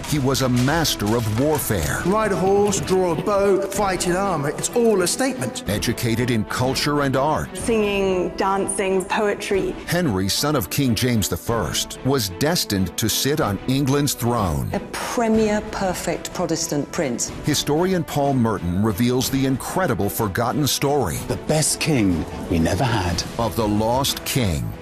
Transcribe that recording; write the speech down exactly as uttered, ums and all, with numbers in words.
He was a master of warfare. Ride a horse, draw a bow, fight in armor. It's all a statement. Educated in culture and art. Singing, dancing, poetry. Henry, son of King James the First, was destined to sit on England's throne. A premier perfect Protestant prince. Historian Paul Merton reveals the incredible forgotten story. The best king we never had. Of the lost king.